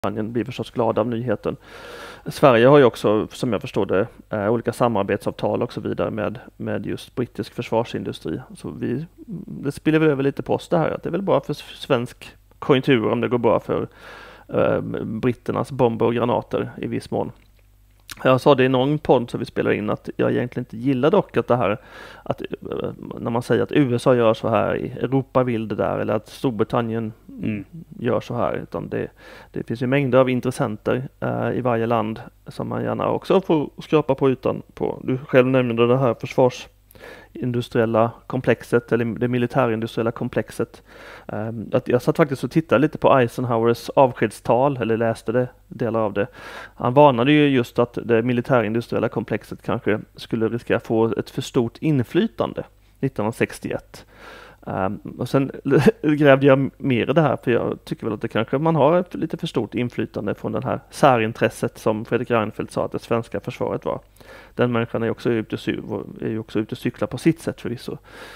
Storbritannien blir förstås glada av nyheten. Sverige har ju också, som jag förstår det, olika samarbetsavtal och så vidare med just brittisk försvarsindustri. Så det spiller väl över lite på oss det här, att det är väl bra för svensk konjunktur om det går bra för britternas bomber och granater i viss mån. Jag sa det i någon podd som vi spelar in att jag egentligen inte gillar dock att det här, att när man säger att USA gör så här, Europa vill det där, eller att Storbritannien gör så här, utan det finns ju mängder av intressenter i varje land som man gärna också får skrapa på utan på. Du själv nämnde det här försvarsindustriella komplexet eller det militärindustriella komplexet. Att jag satt faktiskt och tittade lite på Eisenhowers avskedstal, eller läste det, delar av det. Han varnade ju just att det militärindustriella komplexet kanske skulle riskera få ett för stort inflytande 1961. Och sen grävde jag mer i det här, för jag tycker väl att det kanske man har ett lite för stort inflytande från det här särintresset som Fredrik Reinfeldt sa att det svenska försvaret var. Den människan är ju också ute och cyklar på sitt sätt förvisso.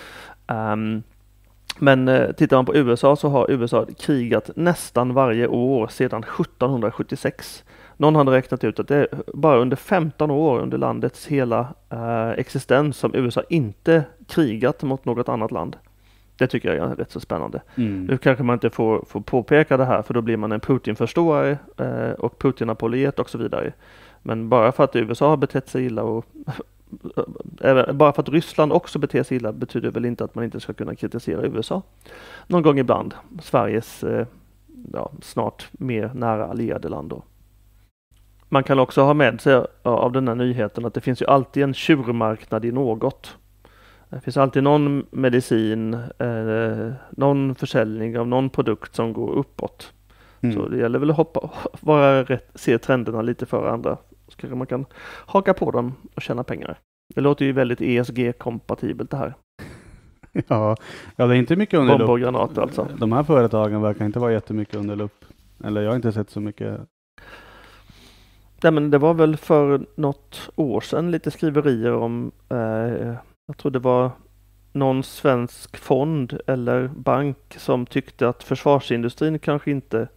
Men tittar man på USA så har USA krigat nästan varje år sedan 1776. Någon hade räknat ut att det är bara under 15 år under landets hela existens som USA inte krigat mot något annat land. Det tycker jag är rätt så spännande. Nu kanske man inte får påpeka det här, för då blir man en Putin-förståare och Putin-apologet och så vidare. Men bara för att USA har betett sig illa och bara för att Ryssland också beter sig illa betyder väl inte att man inte ska kunna kritisera USA. Någon gång ibland. Sveriges snart mer nära allierade land då. Man kan också ha med sig av den här nyheten att det finns ju alltid en tjurmarknad i något. Det finns alltid någon medicin, någon försäljning av någon produkt som går uppåt. Så det gäller väl att se trenderna lite före andra. Så kanske man kan haka på dem och tjäna pengar. Det låter ju väldigt ESG-kompatibelt det här. Ja, det är inte mycket under lupp. Bomber och granater alltså. De här företagen verkar inte vara jättemycket under lupp. Eller jag har inte sett så mycket. Nej, men det var väl för något år sedan lite skriverier om jag tror det var någon svensk fond eller bank som tyckte att försvarsindustrin kanske inte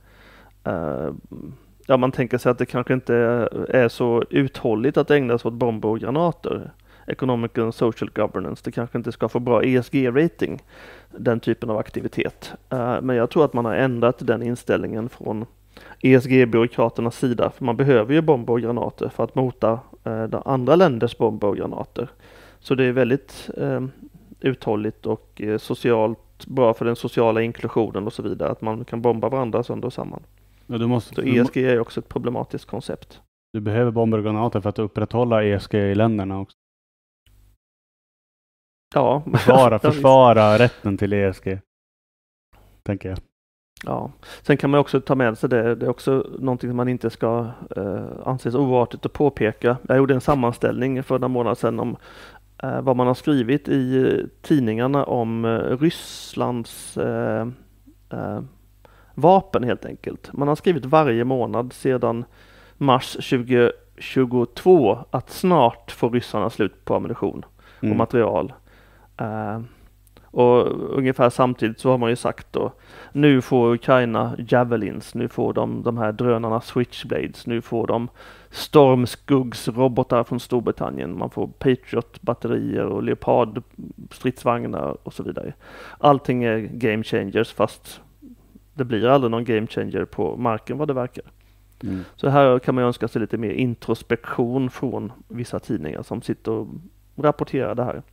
man tänker sig att det kanske inte är så uthålligt att ägna sig åt bomber och granater. Economic and Social Governance, det kanske inte ska få bra ESG-rating, den typen av aktivitet. Men jag tror att man har ändrat den inställningen från ESG-byråkraternas sida, för man behöver ju bomber och granater för att mota andra länders bomber och granater. Så det är väldigt uthålligt och socialt bra för den sociala inklusionen och så vidare, att man kan bomba varandra sönder och samman. Ja, så ESG är också ett problematiskt koncept. Du behöver bomber och granater för att upprätthålla ESG i länderna också. Ja. Försvara rätten till ESG, tänker jag. Ja, sen kan man också ta med sig det är också någonting som man inte ska anses oartigt att påpeka. Jag gjorde en sammanställning för några månader sedan om vad man har skrivit i tidningarna om Rysslands vapen helt enkelt. Man har skrivit varje månad sedan mars 2022 att snart får ryssarna slut på ammunition och material. Och ungefär samtidigt så har man ju sagt då, nu får Ukraina Javelins, nu får de här drönarna Switchblades, nu får de Stormskuggs-robotar från Storbritannien, man får Patriot-batterier och Leopard-stridsvagnar och så vidare. Allting är game changers, fast det blir aldrig någon game changer på marken vad det verkar. Så här kan man önska sig lite mer introspektion från vissa tidningar som sitter och rapporterar det här.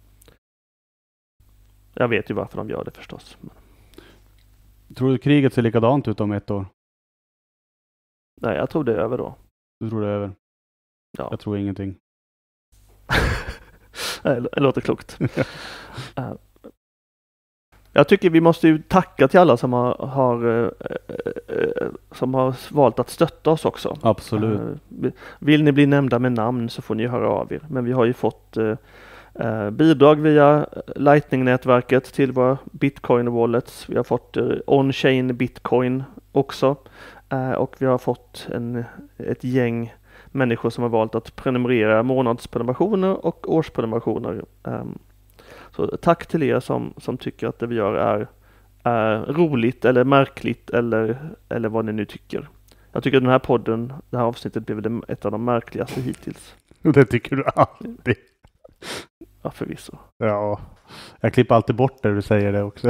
Jag vet ju varför de gör det förstås. Tror du kriget ser likadant ut om ett år? Nej, jag tror det är över då. Du tror det är över? Ja. Jag tror ingenting. Det låter klokt. Jag tycker vi måste ju tacka till alla som har valt att stötta oss också. Absolut. Vill ni bli nämnda med namn så får ni höra av er. Men vi har ju fått bidrag via Lightning-nätverket till våra Bitcoin-wallets. Vi har fått on-chain Bitcoin också. Och vi har fått ett gäng människor som har valt att prenumerera månadsprenumerationer och årsprenumerationer. Så tack till er som tycker att det vi gör är roligt eller märkligt eller vad ni nu tycker. Jag tycker den här podden, det här avsnittet blev ett av de märkligaste hittills. Det tycker du alltid. Ja, förvisso. Ja, jag klipper alltid bort det du säger det också.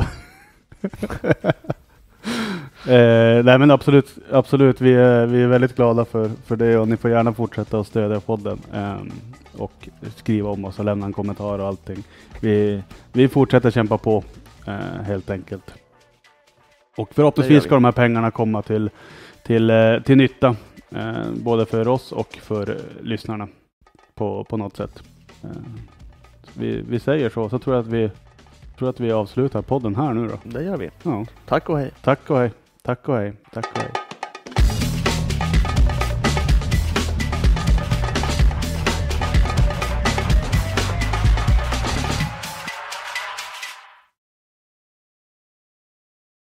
Nej men absolut. Vi är väldigt glada för det och ni får gärna fortsätta att stödja podden och skriva om oss och lämna en kommentar och allting. Vi fortsätter kämpa på helt enkelt. Och förhoppningsvis ska de här pengarna komma till nytta både för oss och för lyssnarna på något sätt. Vi säger så tror jag att vi avslutar podden här nu då. Det gör vi. Ja. Tack och hej. Tack och hej.